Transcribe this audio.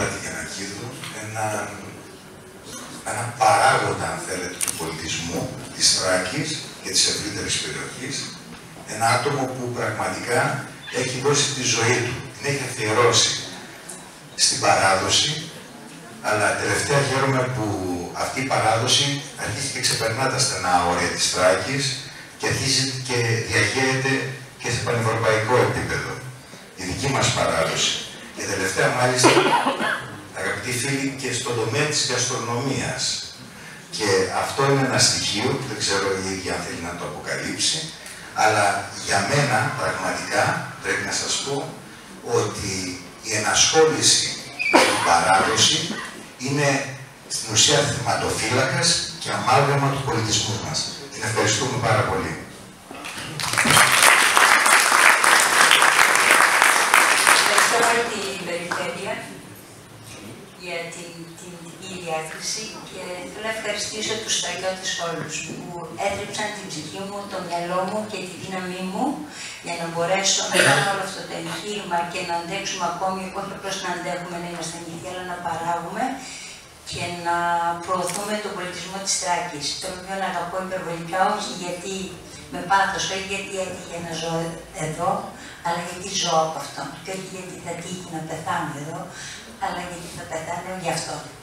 Πλάτη Γιαννακίδου, ένα παράγοντα, αν θέλετε, του πολιτισμού της Θράκης και της ευρύτερης περιοχής, ένα άτομο που πραγματικά έχει δώσει τη ζωή του, την έχει αφιερώσει στην παράδοση, αλλά τελευταία χαίρομαι που αυτή η παράδοση αρχίζει και ξεπερνά τα στενά όρια της Θράκης και αρχίζει και διαγέεται και σε πανευρωπαϊκό επίπεδο. Η δική μας παράδοση. Και τελευταία, μάλιστα, αγαπητοί φίλοι, και στον τομέα της γαστρονομίας. Και αυτό είναι ένα στοιχείο, δεν ξέρω η ίδια αν θέλει να το αποκαλύψει, αλλά για μένα, πραγματικά, πρέπει να σας πω ότι η ενασχόληση με την παράδοση είναι στην ουσία θεματοφύλακας και αμάλγαμα του πολιτισμού μας. Την ευχαριστούμε πάρα πολύ. Ευχαριστώ την περιφέρεια για την τυπική διάκριση και θέλω να ευχαριστήσω τους στρατιώτες όλους που έτρεψαν την ψυχή μου, το μυαλό μου και τη δύναμή μου για να μπορέσω να κάνω όλο αυτό το εγχείρημα και να αντέξουμε ακόμη, όχι απλώς να αντέχουμε να είμαστε νυχτοί, αλλά να παράγουμε και να προωθούμε τον πολιτισμό της Θράκης. Τον οποίο να αγαπώ υπερβολικά, όχι γιατί με πάθος, όχι γιατί έτυχε να ζω εδώ, αλλά γιατί ζω από αυτό. Και όχι γιατί θα τύχει να πεθάνω εδώ, αλλά γιατί θα πεθάνω γι' αυτό.